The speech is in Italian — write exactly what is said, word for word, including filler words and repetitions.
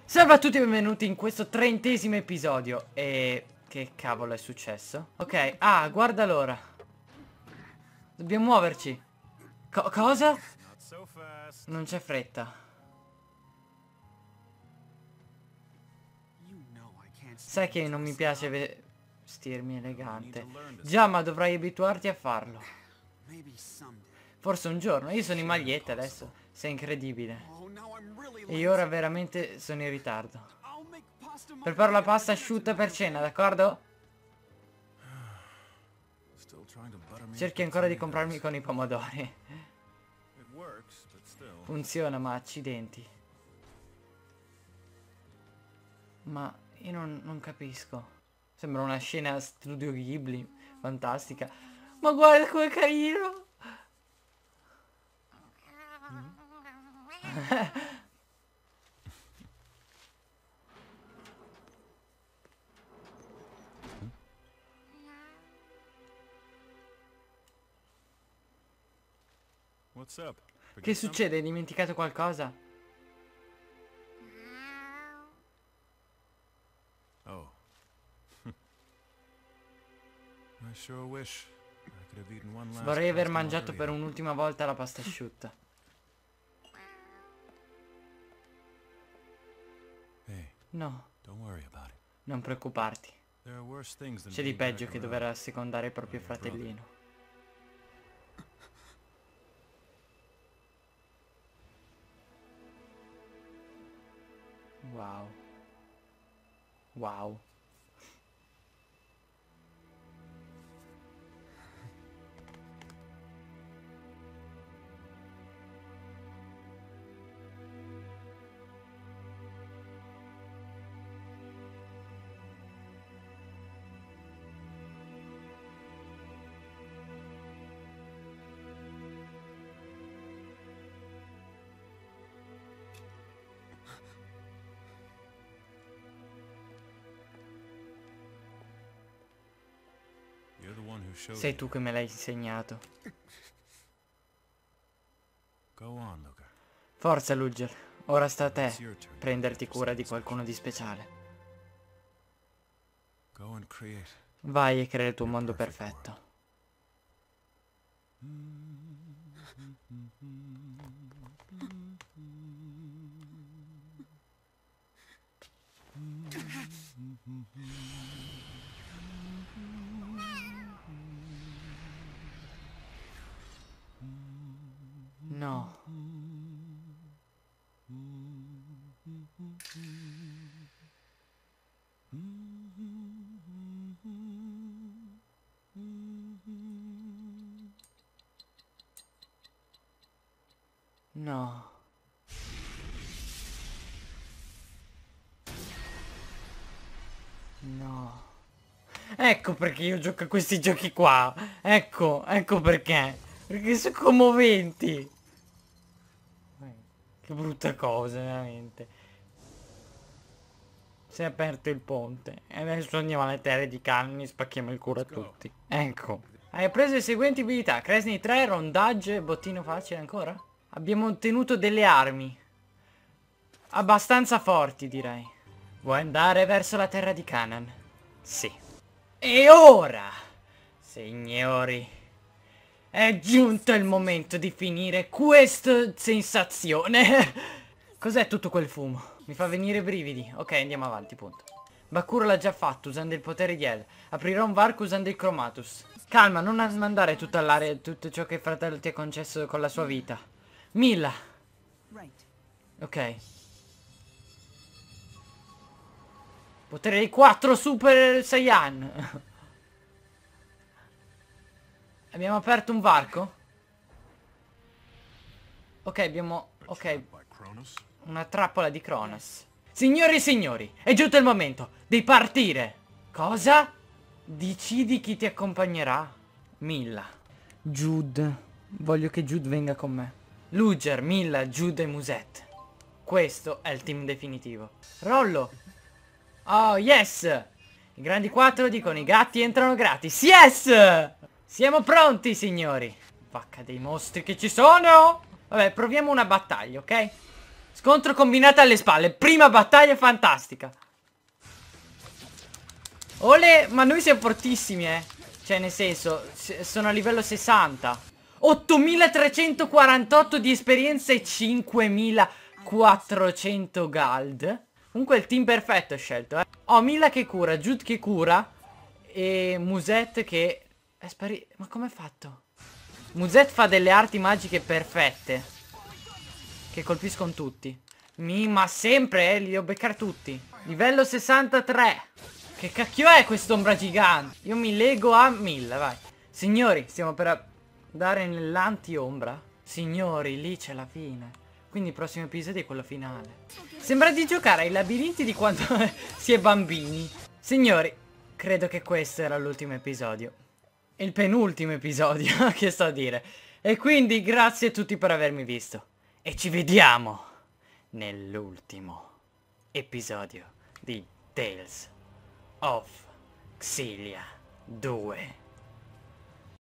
Salve a tutti e benvenuti in questo trentesimo episodio. E... che cavolo è successo? Ok, ah, guarda l'ora. Dobbiamo muoverci. Co cosa? Non c'è fretta. Sai che non mi piace vestirmi elegante. Già, ma dovrai abituarti a farlo. Forse un giorno. Io sono in maglietta adesso. Sei incredibile. E io ora veramente sono in ritardo. Preparo la pasta asciutta per cena, d'accordo? Cerchi ancora di comprarmi con i pomodori. Funziona, ma accidenti. Ma io non, non capisco. Sembra una scena Studio Ghibli. Fantastica. Ma guarda com'è carino. Che succede? Hai dimenticato qualcosa? Oh. I sure wish I could have eaten one last Vorrei aver pasta mangiato per margherita. un'ultima volta la pasta asciutta. Hey, No, don't worry about it. non preoccuparti. There are worse things than C'è di being peggio back che around. dover assecondare il proprio fratellino. Wow. Wow. You're the one who showed Sei me. tu che me l'hai insegnato. Go on, Luca. Forza, Ludger. Ora sta a te It's your turn to prenderti get cura di yourself qualcuno di speciale. Go and create. Vai e crea il tuo mondo perfetto. No. No. No. Ecco perché io gioco a questi giochi qua. Ecco, ecco perché. Perché sono commoventi. Che brutta cosa, veramente. Si è aperto il ponte. E adesso andiamo alle terre di Canni e spacchiamo il culo a tutti. Ecco. Hai preso le seguenti abilità. Cresni tre, rondaggio e bottino facile ancora? Abbiamo ottenuto delle armi. Abbastanza forti, direi. Vuoi andare verso la terra di Canaan? Sì. E ora, signori, è giunto il momento di finire questa sensazione. Cos'è tutto quel fumo? Mi fa venire brividi. Ok, andiamo avanti, punto. Bakuro l'ha già fatto usando il potere di El. Aprirò un varco usando il Chromatus. Calma, non mandare tutto all'aria tutto ciò che il fratello ti ha concesso con la sua vita. Milla. Ok. Potere dei quattro Super Saiyan. Abbiamo aperto un varco? Ok, abbiamo... Ok, By Cronus? una trappola di Cronos. Signori e signori, è giunto il momento di partire. Cosa? Decidi chi ti accompagnerà? Milla. Jude. Voglio che Jude venga con me. Ludger, Milla, Jude e Musette. Questo è il team definitivo. Rollo. Oh, yes! I grandi quattro dicono i gatti entrano gratis. Yes! Siamo pronti, signori. Vacca dei mostri che ci sono! Vabbè, proviamo una battaglia, ok? Scontro combinato alle spalle. Prima battaglia fantastica. Ole, ma noi siamo fortissimi, eh. Cioè, nel senso, sono a livello sessanta. ottomilatrecentoquarantotto di esperienza e cinquemilaquattrocento gold. Comunque il team perfetto ho scelto, eh. Ho Mila che cura, Jude che cura e Musette che è sparito. Ma com'è fatto? Musette fa delle arti magiche perfette che colpiscono tutti. Mi, ma sempre, eh, li devo beccare tutti. Livello sessantatré. Che cacchio è quest'ombra gigante? Io mi lego a mille, vai. Signori, stiamo per andare nell'anti-ombra. Signori, lì c'è la fine. Quindi il prossimo episodio è quello finale. Sembra di giocare ai labirinti di quando si è bambini. Signori, credo che questo era l'ultimo episodio. Il penultimo episodio, che sto a dire. E quindi grazie a tutti per avermi visto. E ci vediamo nell'ultimo episodio di Tales of Xillia due.